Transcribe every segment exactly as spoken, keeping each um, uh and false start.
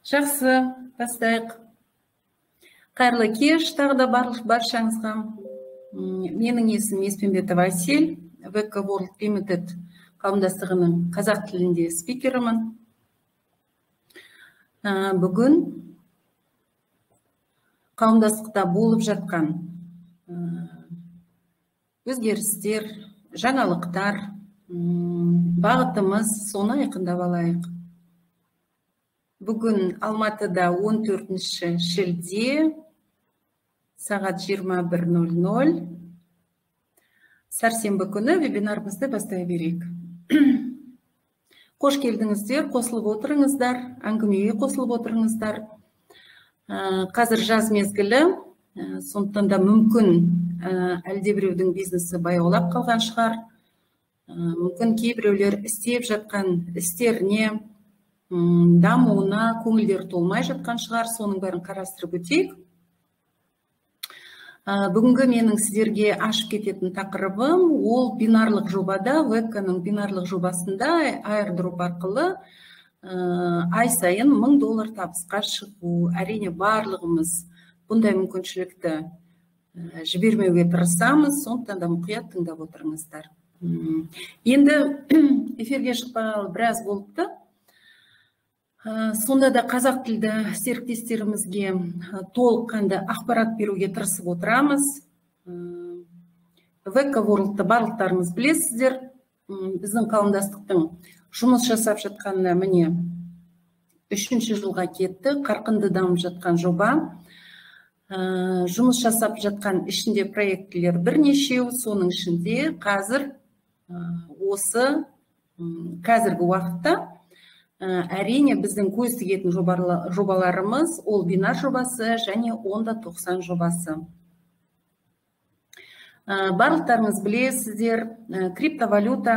Жақсы, бастайық. Қайырлы кеш, тағы да баршаңызға. Менің есімім Еспенбетова Айсель, ВК World Limited қауымдастығының қазақ тілінде спикерімін. Бүгін қауымдастықта болып жатқан өзгерістер, жаңалықтар, бағытымыз соны айқындап алайық. Бүгін Алматыда он төртінші шілде сағат жиырма бір нөл нөл сәрсенбі күні вебинарымызды бастай берейік. Қош келдіңіздер, қосылып отырыңыздар, әңгімеге қосылып отырыңыздар. Қазір жаз мезгілі, сондықтан да мүмкін әлдебіреудің бизнесі баяулап қалған шығар. Мүмкін кейбіреулер істеп жатқан істеріне, дамуына көңілдер толмай жатқан шығар, соның бәрін қарастырып өтейік. Бүгінгі менің сіздерге ашып кететін тақырыбым ол бинарлық жобада, ВК-ның бинарлық жобасында airdrop арқылы ай сайын мың доллар табысқа шығу. Әрине барлығымыз бұндай мүмкіншілікті жібермеуге тырысамыз, сондықтан да мұқият тыңдап отырыңыздар. Енді эфирге шықпағалы біраз болыпты. Сонда да қазақ тілді серіктестерімізге толыққанды ақпарат беруге тырысып отырамыз. ВК World'ты барлықтарыңыз білесіздер. Біздің қауымдастықтың жұмыс жасап жатқанына міне үшінші жылға кетті. Қарқынды дамып жатқан жоба. Жұмыс жасап жатқан ішінде проектілер бірнешеу, соның ішінде қазір осы қазіргі уақытта әрине біздің көз тігетін жобаларымыз ол бинар жобасы және онда тоқсан жобасы. Барлықтарыңыз білесіздер, криптовалюта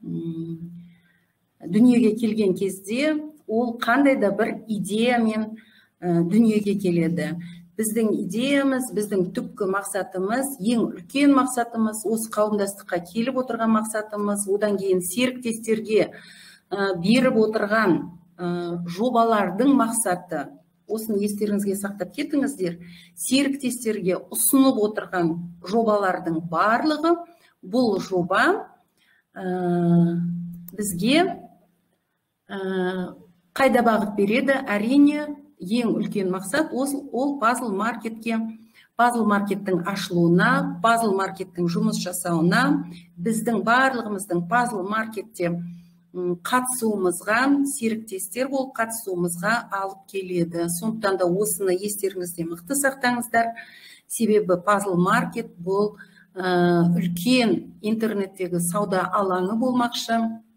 дүниеге келген кезде ол қандай да бір идеямен дүниеге келеді. Біздің идеямыз, біздің түпкі мақсатымыз, ең үлкен мақсатымыз, осы қауымдастыққа келіп отырған мақсатымыз, одан кейін серіктестерге беріп отырған жобалардың мақсаты. Осыны естеріңізге сақтап кетіңіздер. Серіктестерге ұсынып отырған жобалардың барлығы, бұл жоба бізге қайда бағыт береді? Әрине, ең үлкен мақсат ол пазл маркетке, пазл маркеттің ашылуына, пазл маркеттің жұмыс жасауына, біздің барлығымыздың пазл маркетте қатысуымызға, серіктестер болып қатысуымызға алып келеді. Сондықтан да осыны естеріңізде мықты сақтаңыздар. Себебі пазл маркет бұл үлкен интернеттегі сауда алаңы болмақшы.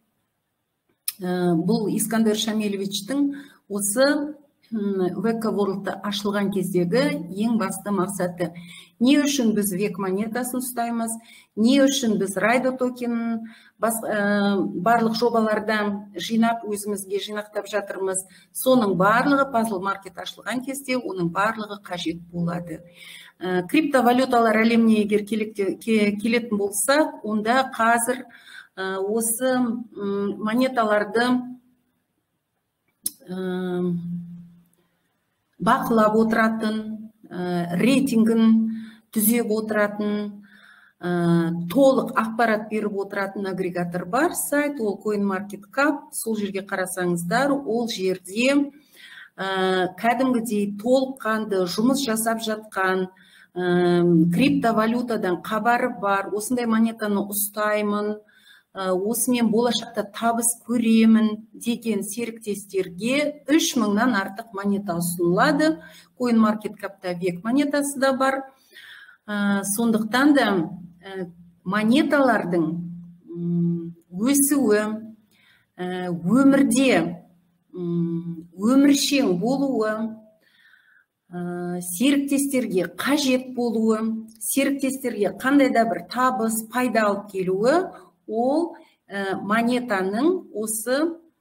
Бұл Искандер Шамилевичтің осы ВК World'ты ашылған кездегі ең басты мақсаты. Не үшін біз век монетасын ұстаймыз, не үшін біз райдо токенін барлық жобалардан жинап, өзімізге жинақтап жатырмыз. Соның барлығы пазл маркет ашылған кезде, оның барлығы қажет болады. Криптовалюталар әлеміне егер келетін болсақ, онда қазір осы монеталарды бақылап отыратын, рейтингін түзеп отыратын, толық ақпарат беріп отыратын агрегатор бар, сайт, ол CoinMarketCap. Сол жерге қарасаңыздар, ол жерде кәдімгідей толыққанды жұмыс жасап жатқан, криптовалютадан хабары бар, осындай монетаны ұстаймын, осымен болашақта табыс көремін деген серіктестерге үш мыңнан артық монета ұсынылады. CoinMarketCap'та век монетасы да бар. Сондықтан да монеталардың өсуі, өмірде өміршең болуы, серіктестерге қажет болуы, серіктестерге қандай да бір табыс, пайда алып келуі, ол монетаның осы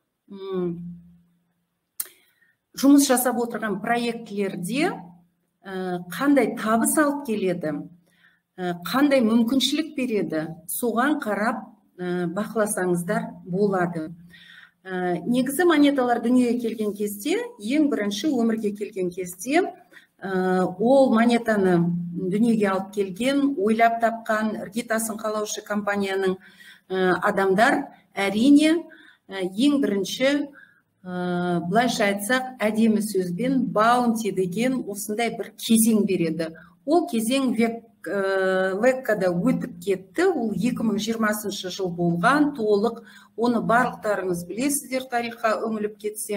жұмыс жасап отырған проектілерде қандай табыс алып келеді, қандай мүмкіншілік береді, соған қарап бақыласаңыздар болады. Негізі монеталар дүниеге келген кезде, ең бірінші өмірге келген кезде, ол монетаны дүниеге алып келген, ойлап тапқан, іргетасын қалаушы компанияның адамдар әрине ең бірінші, былайша айтсақ, әдемі сөзбен баунти деген осындай бір кезең береді. Ол кезең веккада өтіп кетті, ол екі мың жиырмасыншы жыл болған, толық, оны барлықтарыңыз білесіздер тарихқа үңіліп кетсе.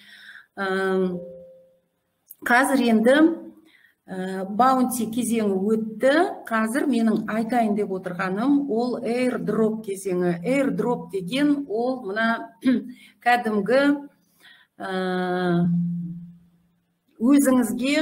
Қазір енді баунти кезеңі өтті, қазір менің айтайын деп отырғаным, ол airdrop кезеңі. Airdrop деген ол мұна кәдімгі өзіңізге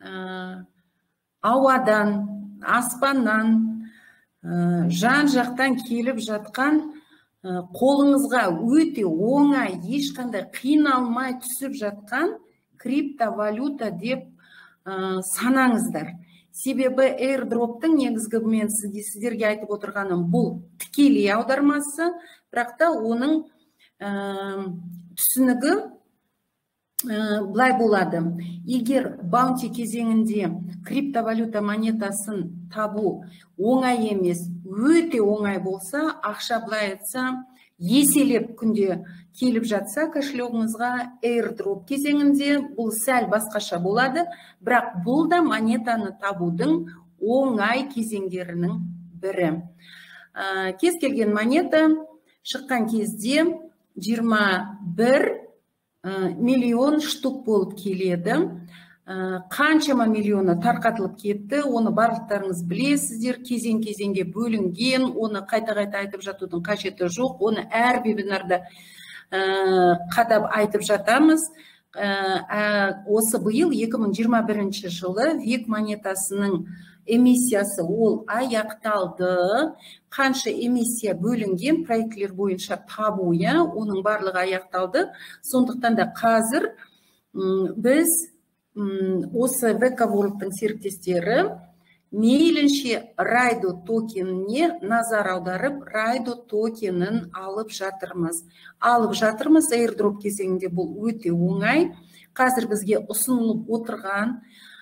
ауадан, аспаннан, жан жақтан келіп жатқан, қолыңызға өте оңай, ешқандай қиналмай түсіп жатқан криптовалюта деп санаңыздар. Себебі airdrop'тың негізгі мен сіздерге айтып отырғаным бұл тікелей аудармасы, бірақ та оның түсінігі былай болады. Егер баунти кезеңінде криптовалюта монетасын табу оңай емес, өте оңай болса, ақша былай айтса, еселеп күнде келіп жатса кошелегіңізға, airdrop кезеңінде бұл сәл басқаша болады, бірақ бұл да монетаны табудың оңай кезеңдерінің бірі. Кез келген монета шыққан кезде жиырма бір миллион штук болып келеді. Қаншама миллионы тарқатылып кетті, оны барлықтарыңыз білесіздер, кезең-кезеңге бөлінген, оны қайта-қайта айтып жатудың қажеті жоқ, оны әр вебинарда қадап айтып жатамыз. Осы биыл екі мың жиырма бірінші жылы век монетасының эмиссиясы ол аяқталды. Қанша эмиссия бөлінген проектлер бойынша табу, оның барлығы аяқталды. Сондықтан да қазір біз осы века ворлдтың серіктестері мейлінше райдо токеніне назар аударып, райдо токенін алып жатырмыз. Алып жатырмыз, airdrop кезеңінде бұл өте оңай. Қазір бізге ұсынылып отырған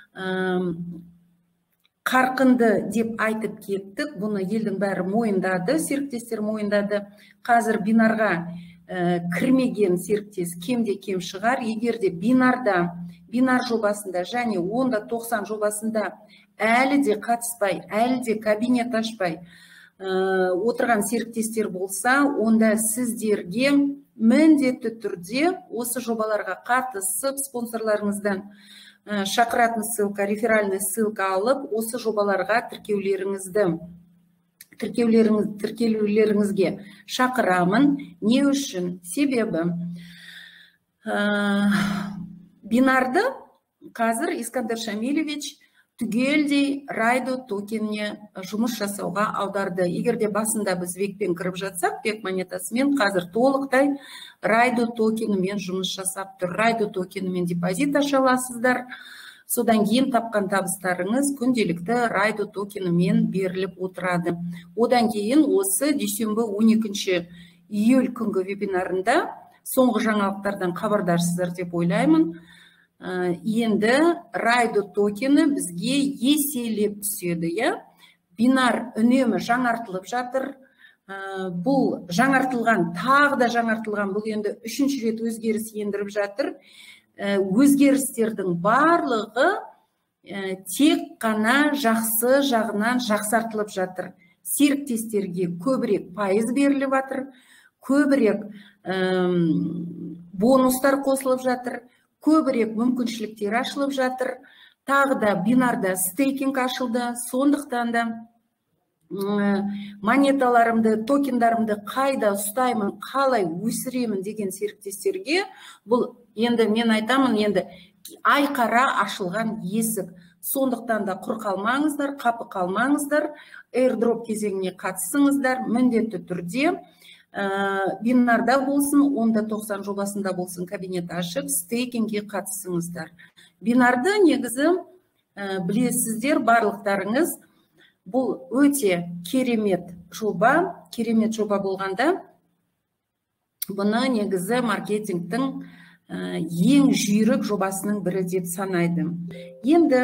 қарқынды деп айтып кеттік. Бұны елдің бәрі мойындады, серіктестер мойындады. Қазір бинарға кірмеген серіктес кемде кем шығар. Егер де бинарда, бинар жобасында және онда тоқсан жобасында әлі де қатыспай, әлі де кабинет ашпай отырған серіктестер болса, онда сіздерге міндетті түрде осы жобаларға қатысып, спонсорларыңыздан шақыратын ссылка, реферальный ссылка алып, осы жобаларға тіркеулеріңізді тіркеулеріңізге шақырамын. Не үшін? Себебі бинарды қазір Искандер Шамилевич түгелдей райдо токеніне жұмыс жасауға аударды. Егер де басында біз векпен кіріп жатсақ, век монетасымен қазір толықтай райдо токенімен жұмыс жасап тұр. Райдо токенімен депозит аша аласыздар. Содан кейін тапқан табыстарыңыз күнделікті райдо токенімен беріліп отырады. Одан кейін осы дүйсенбі он екінші июль күнгі вебинарында соңғы жаңалықтардан хабардарсыздар деп ойлаймын. Енді райдо токені бізге еселеп түседі. Бинар үнемі жаңартылып жатыр. Бұл жаңартылған, тағы да жаңартылған, бұл енді үшінші рет өзгеріс ендіріп жатыр. Өзгерістердің барлығы тек қана жақсы жағынан жақсартылып жатыр. Серіктестерге көбірек пайыз беріліп жатыр, көбірек бонустар қосылып жатыр, көбірек мүмкіншіліктер ашылып жатыр. Тағы да бинарда стейкинг ашылды. Сондықтан да монеталарымды, токендарымды қайда ұстаймын, қалай өсіремін деген серіктестерге бұл енді мен айтамын, енді айқара ашылған есік. Сондықтан да құр қалмаңыздар, қапы қалмаңыздар, airdrop кезеңіне қатысыңыздар, міндетті түрде бинарда болсын, онда тоқсан жобасында болсын, кабинет ашып, стейкинге қатысыңыздар. Бинарды негізі білесіздер барлықтарыңыз, бұл өте керемет жоба. Керемет жоба болғанда бұны негізі маркетингтің ең жүйрік жобасының бірі деп санайды. Енді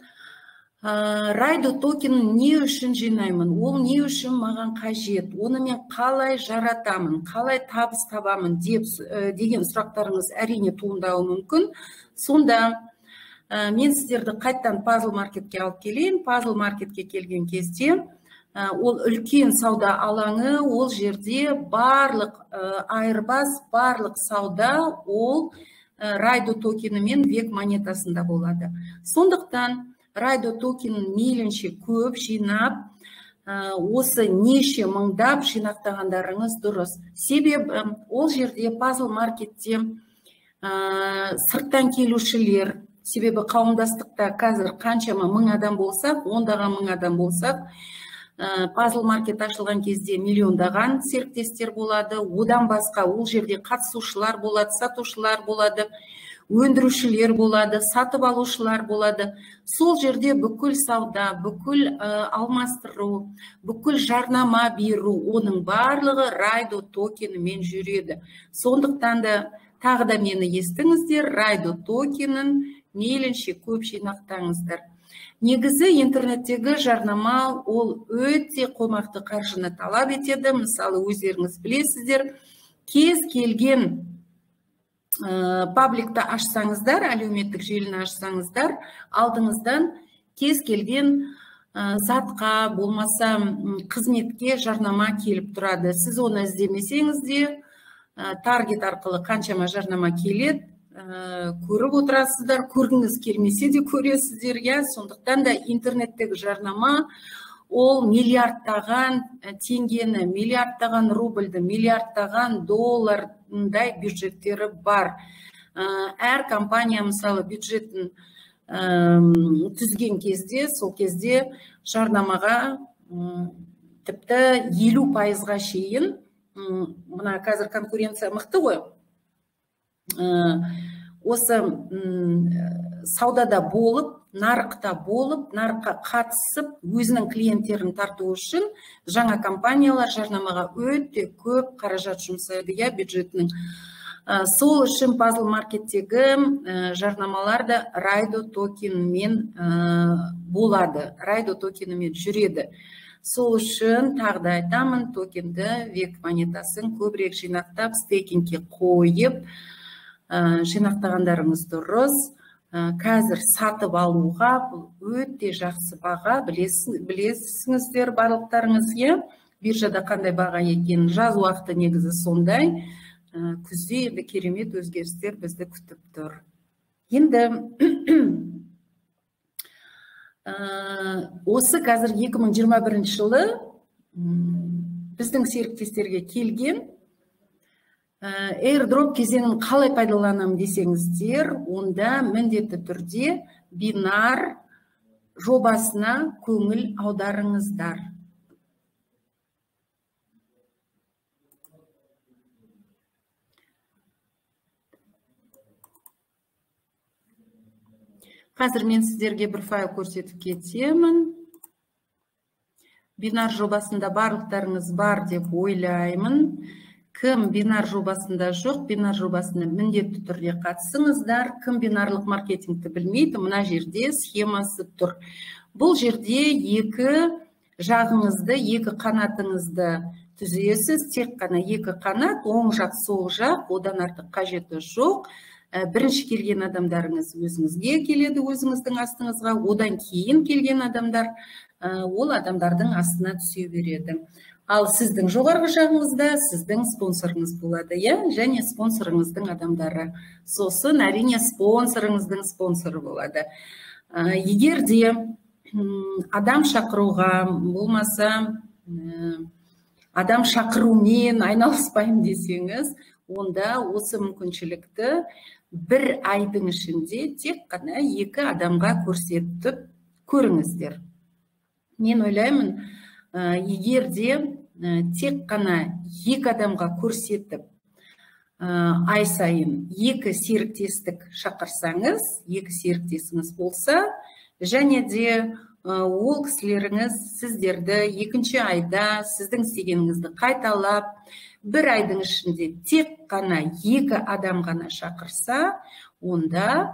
райдо токенін не үшін жинаймын, ол не үшін маған қажет, оны мен қалай жаратамын, қалай табыс табамын деп деген сұрақтарыңыз әрине туындауы мүмкін. Сонда мен сіздерді қайттан пазл маркетке алып келейін. Пазл маркетке келген кезде ол үлкен сауда алаңы, ол жерде барлық айырбас, барлық сауда ол райдо токені мен век монетасында болады. Сондықтан райдо токенін мейлінше көп жинап, осы неше мыңдап жинақтағандарыңыз дұрыс. Себебі ол жерде пазл маркетте сырттан келушілер, себебі қауымдастықта қазір қаншама мың адам болсақ, ондаған мың адам болсақ, пазл маркет ашылған кезде миллиондаған серіктестер болады. Одан басқа ол жерде қатысушылар болады, сатушылар болады, өндірушілер болады, сатып алушылар болады. Сол жерде бүкіл сауда, бүкіл алмастыру, бүкіл жарнама беру, оның барлығы райдо токенімен жүреді. Сондықтан да тағы да мені естіңіздер, райдо токенін мейлінше көп жинақтаңыздар. Негізі интернеттегі жарнама ол өте қомақты қаржыны талап етеді. Мысалы, өздеріңіз білесіздер, кез келген пабликті ашсаңыздар, әлеуметтік желіні ашсаңыздар, алдыңыздан кез келген затқа, болмаса қызметке жарнама келіп тұрады. Сіз оны іздемесеңіз де, таргет арқылы қаншама жарнама келеді, көріп отырасыздар, көргіңіз келмесе де көресіздер. Сондықтан да интернеттегі жарнама ол миллиардтаған теңгені, миллиардтаған рубльді, миллиардтаған доллардай бюджеттері бар. Әр компания мысалы бюджетін түзген кезде, сол кезде жарнамаға тіпті елу пайызға шейін, мына қазір конкуренция мықты ғой, осы саудада болып, нарықта болып, нарыққа қатысып, өзінің клиенттерін тарту үшін жаңа компаниялар жарнамаға өте көп қаражат жұмсайды, бюджетінің. Сол үшін пазл маркеттегі жарнамалар да райдо токенімен болады, райдо токенімен жүреді. Сол үшін тағы да айтамын, токенді век монетасын көбірек жинақтап, стейкингке қойып, жинақтағандарыңыз дұрыс. Қазір сатып алуға бұл өте жақсы баға, білесіңіздер барлықтарыңыз, биржада қандай баға екенін, жаз уақыты негізі сондай. Күзде енді керемет өзгерістер бізді күтіп тұр. Енді осы қазір екі мың жиырма бірінші жылы біздің серіктестерге келген airdrop кезеңін қалай пайдаланамын десеңіздер, онда міндетті түрде бинар жобасына көңіл аударыңыздар. Қазір мен сіздерге бір файл көрсетіп кетемін. Бинар жобасында барлықтарыңыз бар деп ойлаймын. Кім бинар жобасында жоқ, бинар жобасына міндетті түрде қатысыңыздар. Кім бинарлық маркетингті білмейді, мына жерде схемасы тұр. Бұл жерде екі жағыңызды, екі қанатыңызды түзесіз, тек қана екі қанат, оң жақ, сол жақ, одан артық қажеті жоқ. Бірінші келген адамдарыңыз өзіңізге келеді, өзіңіздің астыңызға, одан кейін келген адамдар, ол адамдардың астына түсе береді. Ал сіздің жоғарғы жағыңызда сіздің спонсорыңыз болады, және спонсорыңыздың адамдары. Сосын әрине спонсорыңыздың спонсоры болады. Егер де адам шақыруға, болмаса адам шақырумен айналыспаймын десеңіз, онда осы мүмкіншілікті бір айдың ішінде тек қана екі адамға көрсетіп көріңіздер. Мен ойлаймын, егер де тек қана екі адамға көрсетіп, ай сайын екі серіктестік шақырсаңыз, екі серіктесіңіз болса, және де ол кісілеріңіз сіздерді екінші айда сіздің істегеніңізді қайталап, бір айдың ішінде тек қана екі адам ғана шақырса, онда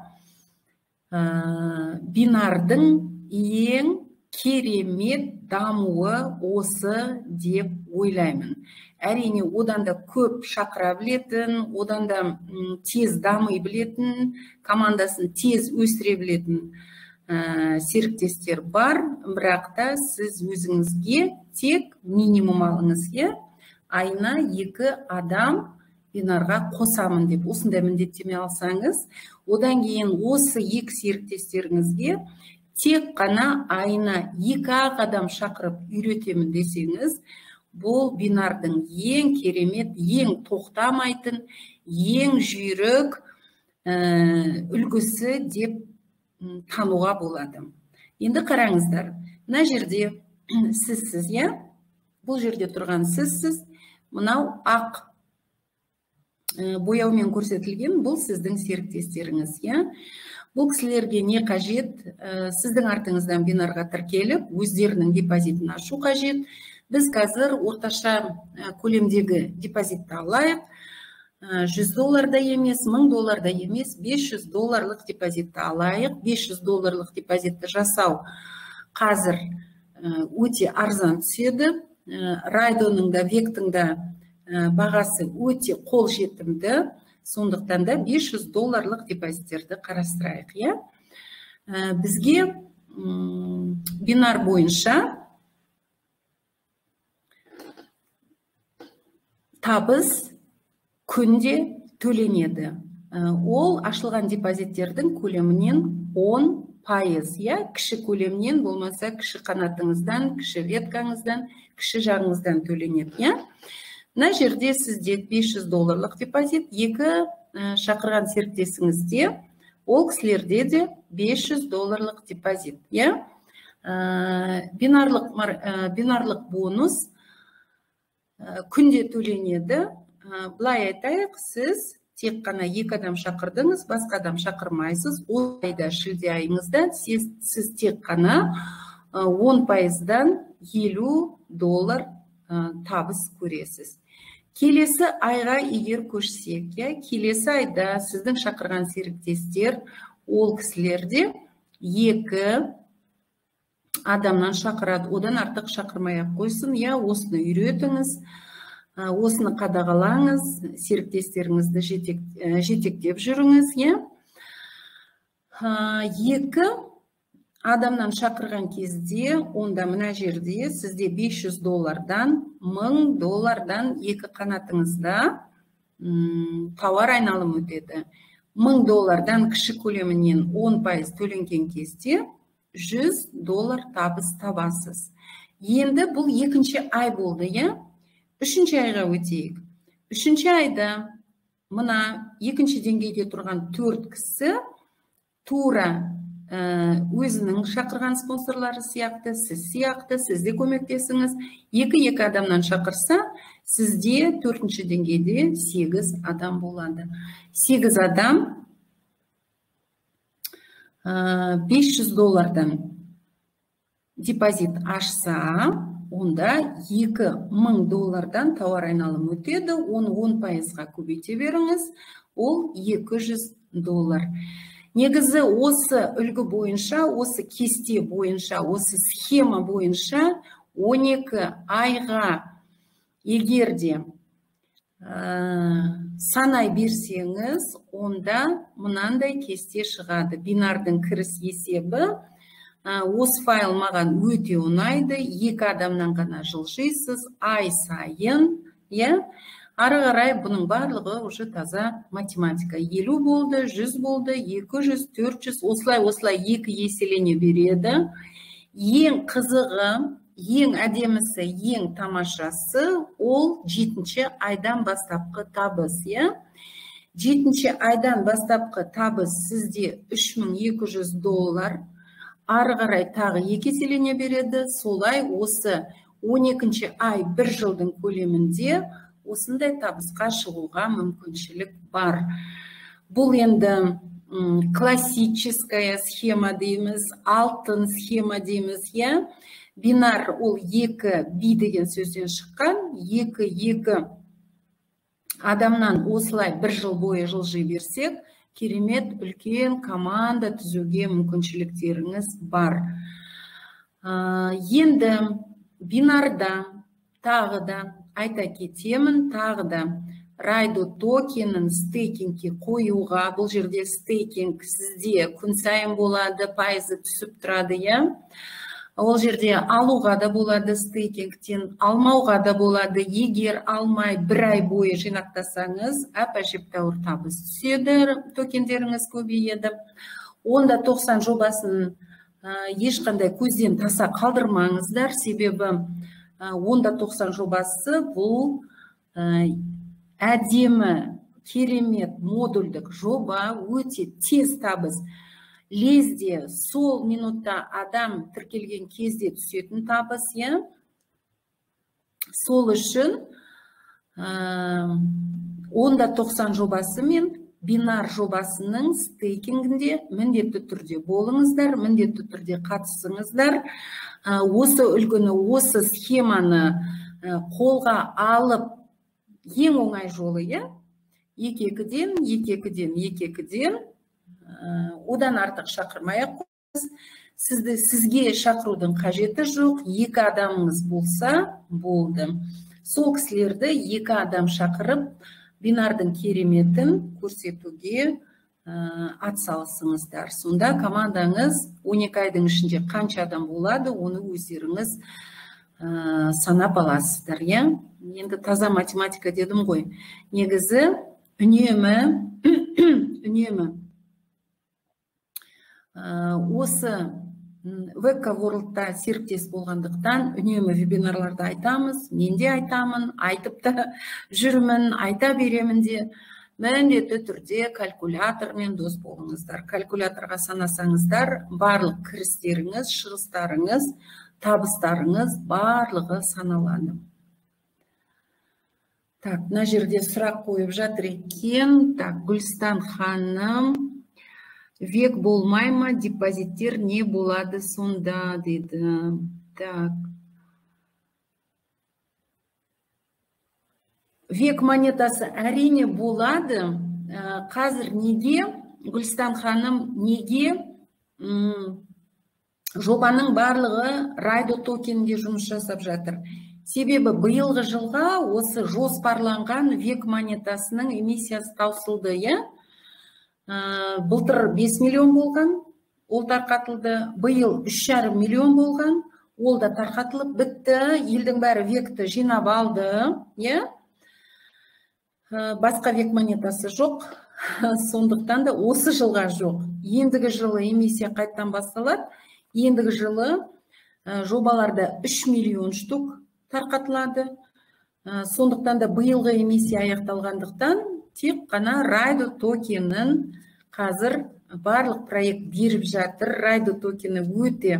ә, бинардың ең керемет дамуы осы деп ойлаймын. Әрине, одан да көп шақыра білетін, одан да тез дами білетін, командасын тез өсіре білетін ә, серіктестер бар, бірақ та сіз өзіңізге тек минимум алыңыз, е, айына екі адам бинарға қосамын деп осындай міндеттеме алсаңыз, одан кейін осы екі серіктестеріңізге тек қана айына екі адам шақырып үйретемін десеңіз, бұл бинардың ең керемет, ең тоқтамайтын, ең жүйрік ә, үлгісі деп тануға болады. Енді қараңыздар, мына жерде сізсіз, е? Бұл жерде тұрған сізсіз, мынау ақ ә, бояумен көрсетілген, бұл сіздің серіктестеріңіз, е? Бұл кісілерге не қажет? Ә, сіздің артыңыздан бинарға тіркеліп, өздерінің депозитін ашу қажет. Біз қазір орташа көлемдегі депозитті алайық. жүз долларда емес, мың долларда емес, бес жүз долларлық депозитті алайық. бес жүз долларлық депозитті жасау қазір өте арзан түседі. Райдоның да, Вектің да бағасы өте қол жетімді. Сондықтан да бес жүз долларлық депозиттерді қарастырайық, е? Бізге бинар бойынша табыс күнде төленеді. Ол ашылған депозиттердің көлемінен он пайыз, я, кіші көлемнен, болмаса кіші қанатыңыздан, кіші веткаңыздан, кіші жағыңыздан төленеді, я. Мына жерде сізде бес жүз долларлық депозит, екі шақырған серіктесіңізде, ол кісілерде де бес жүз долларлық депозит, я. Бинарлық, бинарлық бонус күнде төленеді. Былай айтайық, сіз тек қана екі адам шақырдыңыз, басқа адам шақырмайсыз. Ол айда, шілде айыңызда сіз, сіз тек қана он пайыздан елу доллар табыс көресіз. Келесі айға егер көшсек, келесі айда сіздің шақырған серіктестер, ол кісілерде екі адамнан шақырады, одан артық шақырмай-ақ қойсын, я, осыны үйретіңіз, осыны қадағалаңыз, серіктестеріңізді жетек, жетектеп жүріңіз, я. Екі адамнан шақырған кезде, онда мына жерде сізде бес жүз доллардан, мың доллардан екі қанатыңызда тауар айналым өтеді. мың доллардан кіші көлемінен он пайыз төленген кезде жүз доллар табыс табасыз. Енді бұл екінші ай болды, я? Үшінші айға өтейік. Үшінші айда мына екінші деңгейде тұрған төрт кісі тура өзінің шақырған спонсорлары сияқты, сіз сияқты, сізде көмектесіңіз. Екі-екі адамнан шақырса, сізде төртінші деңгейде сегіз адам болады. сегіз адам бес жүз доллардан депозит ашса, онда екі мың доллардан тауар айналым өтеді, оны он пайызға көбейте беріңіз, ол екі жүз доллар. Негізі осы үлгі бойынша, осы кесте бойынша, осы схема бойынша он екі айға егерде ә, санай берсеңіз, онда мынандай кесте шығады. Бинардың кіріс есебі, ә, осы файл маған өте ұнайды, екі адамнан ғана жылжисыз, ай сайын, я. Ары қарай бұның барлығы уже таза математика. елу болды, жүз болды, екі жүз, төрт жүз, осылай-осылай екі еселене береді. Ең қызығы, ең әдемісі, ең тамашасы, ол жетінші айдан бастапқы табыс, я? жетінші айдан бастапқы табыс сізде үш мың екі жүз доллар, ары қарай тағы екі еселене береді. Солай осы он екінші ай бір жылдың көлемінде осындай табысқа шығуға мүмкіншілік бар. Бұл енді классическая схема дейміз, алтын схема дейміз, я? Бинар ол екі би деген сөзден шыққан, екі, екі адамнан осылай бір жыл бойы жылжи берсек, керемет үлкен команда түзуге мүмкіншіліктеріңіз бар. Енді бинарда тағы да айта кетемін, тағы да райдо токенін стейкингке қоюға, бұл жерде стейкинг сізде күн сайын болады, пайызы түсіп тұрады, иә. Ол жерде алуға да болады стейкингтен, алмауға да болады. Егер алмай бір ай бойы жинақтасаңыз, әп-әжептәуір табыс түседі, токендеріңіз көбейеді. Онда тоқсан жобасын ешқандай көзден таса қалдырмаңыздар, себебі онда тоқсан жобасы бұл әдемі, керемет модульдік жоба, өте тез табыс. Лезде сол минутта адам тіркелген кезде түсетін табыс, иә. Сол үшін онда тоқсан жобасы мен бинар жобасының стейкингінде міндетті түрде болыңыздар, міндетті түрде қатысыңыздар. Осы үлгіні, осы схеманы қолға алып, ең оңай жолы, иә. Екі-екіден, екі-екіден, екі-екіден одан артық шақырмай-ақ қойыңыз. Сізді сізге шақырудың қажеті жоқ, екі адамыңыз болса болды. Сол кісілерді екі адам шақырып, бинардың кереметін көрсетуге атсалысыңыздар. Сонда командаңыз он екі айдың ішінде қанша адам болады, оны өздеріңіз санап аласыздар, иә. Енді таза математика дедім ғой. Негізі үнемі, үнемі осы Века Ворлдта серіктес болғандықтан үнемі вебинарларда айтамыз, мен де айтамын, айтып та жүрмін, айта беремін де. Міндетті түрде калькулятормен дос болыңыздар. Калькуляторға санасаңыздар, барлық кірістеріңіз, шығыстарыңыз, табыстарыңыз барлығы саналады. Так, мына жерде сұрақ қойып жатыр екен. Так, Гүлстан ханым, век болмай ма, депозиттер не болады сонда, дейді. Так. Век монетасы әрине болады. Қазір неге, Гүлстан ханым, неге жобаның барлығы райдо токенге жұмыс жасап жатыр? Себебі биылғы жылға осы жоспарланған век монетасының эмиссиясы таусылды, иә? Былтыр бес миллион болған, ол тарқатылды. Биыл үш жарым миллион болған, ол да тарқатылып бітті. Елдің бәрі векті жинап алды, иә? Басқа век монетасы жоқ, сондықтан да осы жылға жоқ. Ендігі жылы эмиссия қайттан басталады. Ендігі жылы жобаларда үш миллион штук тарқатылады. Сондықтан да биылғы эмиссия аяқталғандықтан тек қана райдо токенін қазір барлық проект беріп жатыр. Райдо токені өте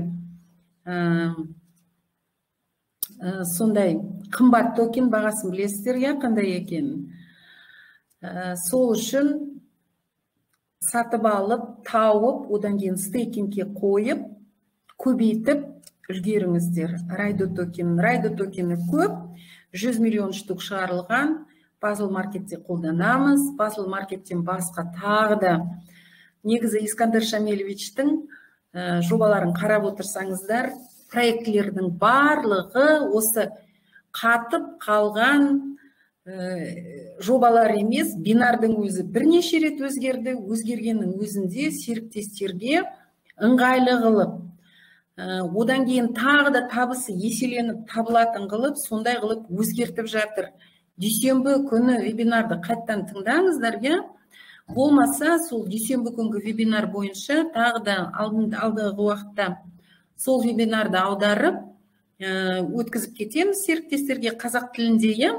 сондай қымбат токен, бағасын білесіздер, иә, қандай екенін. Сол үшін сатып алып, тауып, одан кейін стейкингке қойып, көбейтіп үлгеріңіздер. Райдо токен, райдо токені көп, жүз миллион штук шығарылған, Puzzle маркетте қолданамыз. Puzzle маркеттен басқа тағы да негізі Искандер Шамилевичтің жобаларын қарап отырсаңыздар, проектілердің барлығы осы қатып қалған жобалар емес, бинардың өзі бірнеше рет өзгерді, өзгергеннің өзінде серіктестерге ыңғайлы қылып, одан кейін тағы да табысы еселеніп табылатын қылып, сондай қылып өзгертіп жатыр. Дүйсенбі күні вебинарды қайттан тыңдаңыздар, иә? Болмаса, сол дүйсенбі күнгі вебинар бойынша тағы да алдағы уақытта сол вебинарды аударып өткізіп кетеміз серіктестерге қазақ тілінде, иә?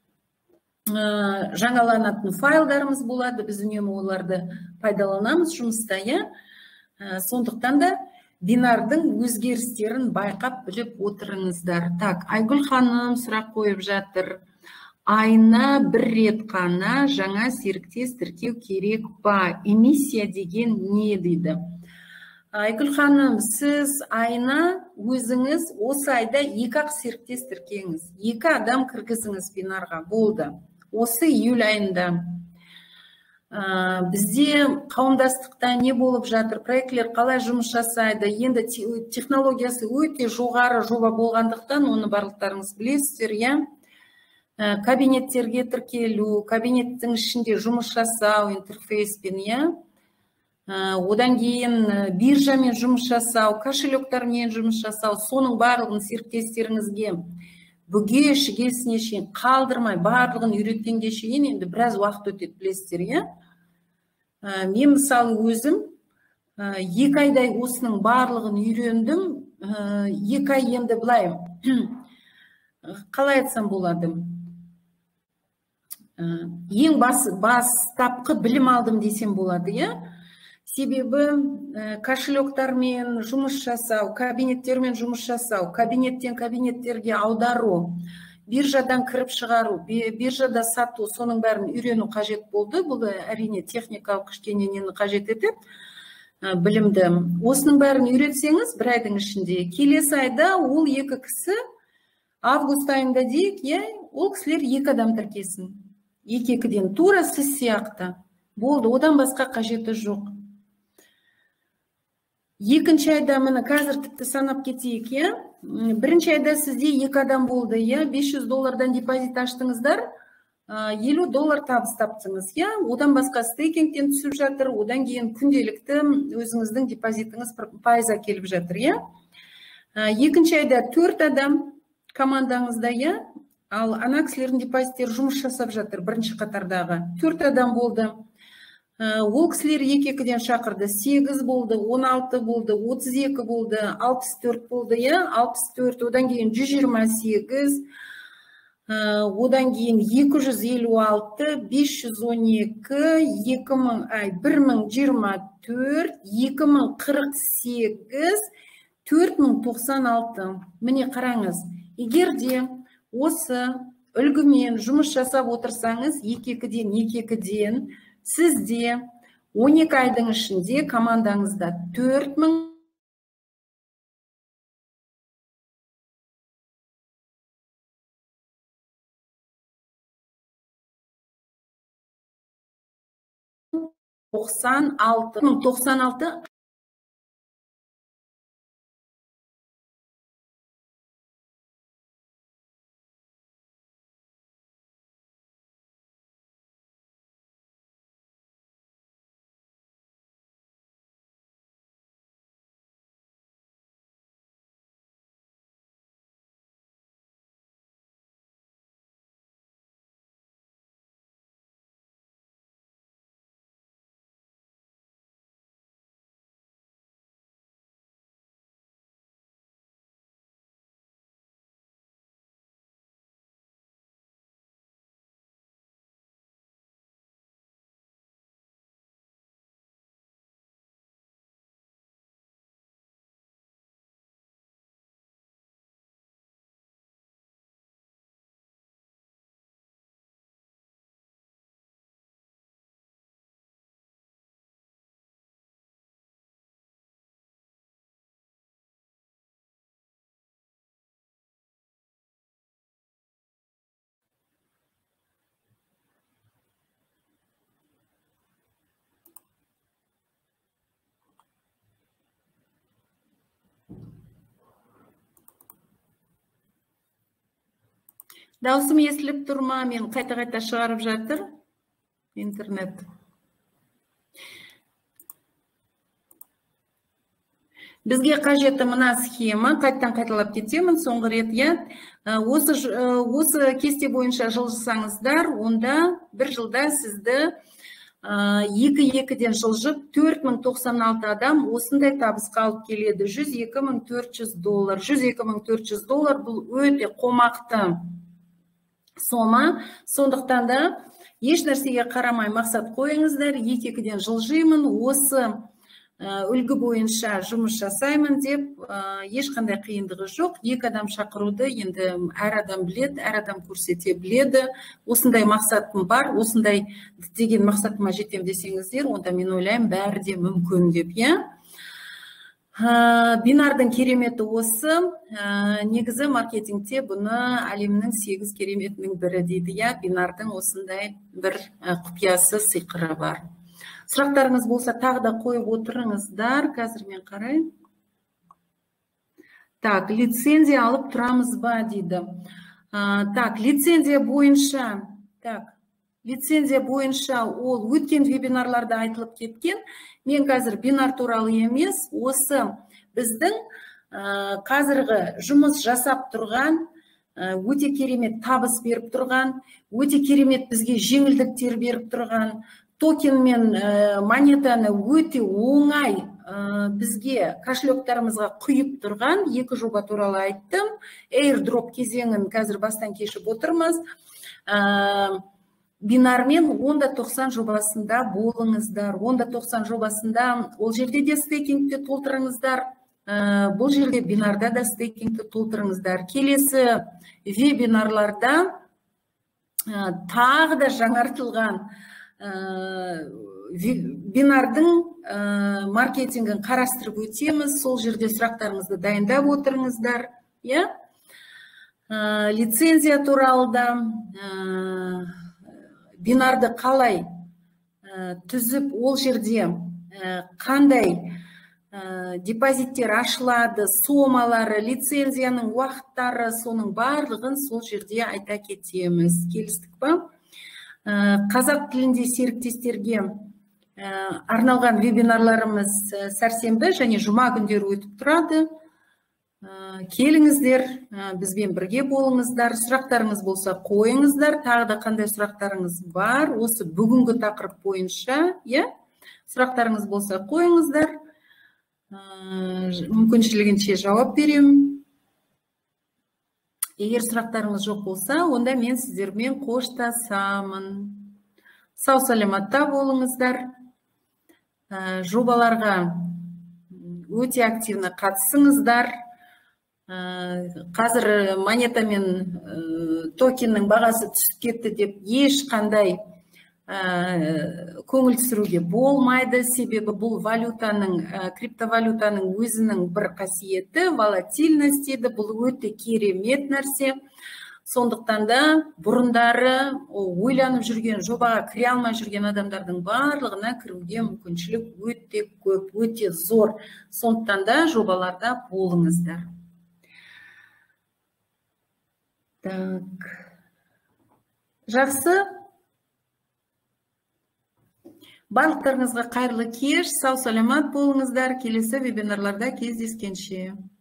Жаңаланатын файлдарымыз болады, біз үнемі оларды пайдаланамыз жұмыста, иә? Сондықтан да бинардың өзгерістерін байқап біліп отырыңыздар. Так, Айгүл ханым сұрақ қойып жатыр. Айына бір рет қана жаңа серіктес тіркеу керек па? Эмиссия деген не, дейді. Айгүл ханым, сіз айына өзіңіз осы айда екі ақ серіктес тіркеңіз. Екі адам кіргізіңіз бинарға, болды. осы июль айында. Бізде қауымдастықта не болып жатыр, проектлер қалай жұмыс жасайды, енді технологиясы өте жоғары жоба болғандықтан, оны барлықтарыңыз білесіздер, иә. Кабинеттерге тіркелу, кабинеттің ішінде жұмыс жасау интерфейспен, иә. Одан кейін биржамен жұмыс жасау, кошелектармен жұмыс жасау, соның барлығын серіктестеріңізге бүге шігесіне шейін қалдырмай барлығын үйреткенге шейін енді біраз уақыт өтеді, білесіздер, иә. Мен мысалы өзім екі айдай осының барлығын үйрендім. Екі ай енді былай қалай айтсам болады, ең бастапқы білім алдым десем болады, иә. Себебі кошелектармен жұмыс жасау, кабинеттермен жұмыс жасау, кабинеттен кабинеттерге аудару, биржадан кіріп шығару, биржада сату, соның бәрін үйрену қажет болды. Бұл әрине техникалық кішкене нені қажет етеді, білімді. Осының бәрін үйретсеңіз, бір айдың ішінде, келесі айда ол екі кісі, август айында дейік, иә, ол кісілер екі адам тіркесін. Екі-екіден тура сіз сияқты. Болды, одан басқа қажеті жоқ. Екінші айда, мені қазір тіпті санап кетейік, иә. Бірінші айда сізде екі адам болды, иә, бес жүз доллардан депозит аштыңыздар, елу доллар табыс таптыңыз, иә. Одан басқа стейкингтен түсіп жатыр, одан кейін күнделікті өзіңіздің депозитіңіз пайызға келіп жатыр, иә. Екінші айда төрт адам командаңызда, иә, ал ана кісілердің депозиттері жұмыс жасап жатыр, бірінші қатардағы төрт адам болды. Ол кісілер екі-екіден шақырды, сегіз болды, он алты болды, отыз екі болды, алпыс төрт болды, иә, алпыс төрт, одан кейін жүз жиырма сегіз, одан кейін екі жүз елу алты, бес жүз он екі, екі мың, ай, бір мың жиырма төрт, екі мың қырық сегіз, төрт мың тоқсан алты. Міне қараңыз, егер де осы үлгімен жұмыс жасап отырсаңыз, екі-екіден, екі-екіден, сізде он екі айдың ішінде командаңызда төрт мың тоқсан алты, тоқсан алты Даусым естіліп тұрма, мен қайта-қайта шығарып жатыр интернет. Бізге қажетті мына схема, қайттан қайталап кетемін, соңғы рет, иә. Осы, осы кесте бойынша жылжысаңыздар, онда бір жылда сізді екі-екіден жылжып төрт мың тоқсан алты адам осындай табысқа алып келеді. жүз екі мың төрт жүз доллар. жүз екі мың төрт жүз доллар бұл өте қомақты сома. Сондықтан да еш нәрсеге қарамай мақсат қойыңыздар, екі-екіден жылжимын, осы үлгі бойынша жұмыс жасаймын деп, ешқандай қиындығы жоқ. Екі адам шақыруды енді әр адам біледі, әр адам көрсете біледі. Осындай мақсатым бар, осындай деген мақсатыма жетем десеңіздер, онда мен ойлаймын бәрі де мүмкін деп, иә. Бинардың кереметі осы. Негізі маркетингте бұны әлемнің сегіз кереметінің бірі дейді. Я, бинардың осындай бір құпиясы, сиқыры бар. Сұрақтарыңыз болса тағы да қойып отырыңыздар. Қазір мен қарай. Так, лицензия алып тұрамыз ба дейді. Так, лицензия бойынша, так, лицензия бойынша ол өткен вебинарларда айтылып кеткен. Мен қазір бинар туралы емес, осы біздің қазіргі жұмыс жасап тұрған, өте керемет табыс беріп тұрған, өте керемет бізге жеңілдіктер беріп тұрған, токен мен монетаны өте оңай бізге кошелектарымызға құйып тұрған екі жоба туралы айттым. Airdrop кезеңін қазір бастан кешіп отырмыз. Бинармен он да тоқсан жобасында болыңыздар. он да тоқсан жобасында ол жерде де стейкингті толтырыңыздар. Бұл жерде бинарда да стейкингті толтырыңыздар. Келесі вебинарларда тағы да жаңартылған бинардың маркетингін қарастырып өтеміз. Сол жерде сұрақтарыңызды дайындап отырыңыздар. Лицензия туралы да бинарды қалай түзіп, ол жерде қандай депозиттер ашылады, сомалары, лицензияның уақыттары, соның барлығын сол жерде айта кетеміз. Келістік па? Қазақ тілінде серіктестерге арналған вебинарларымыз сәрсенбі және жұма күндері өтіп тұрады. Келіңіздер, бізбен бірге болыңыздар. Сұрақтарыңыз болса қойыңыздар. Тағы да қандай сұрақтарыңыз бар осы бүгінгі тақырып бойынша, сұрақтарыңыз болса қойыңыздар. Мүмкіншілігінше жауап беремін. Егер сұрақтарыңыз жоқ болса, онда мен сіздермен қоштасамын. Сау саламатта болыңыздар. Жобаларға өте активны қатысыңыздар. Қазір монета мен токеннің бағасы түсіп кетті деп ешқандай көңіл түсіруге болмайды. Себебі бұл валютаның, криптовалютаның өзінің бір қасиеті, волатильность еді. Бұл өте керемет нәрсе. Сондықтан да бұрындары ойланып жүрген, жобаға кіре алмай жүрген адамдардың барлығына кіруге мүмкіншілік өте көп, өте зор. Сондықтан да жобаларда болыңыздар. Так. Жақсы. Барлықтарыңызға қайырлы кеш, сау саламат болыңыздар. Келесі вебинарларда кездескенше.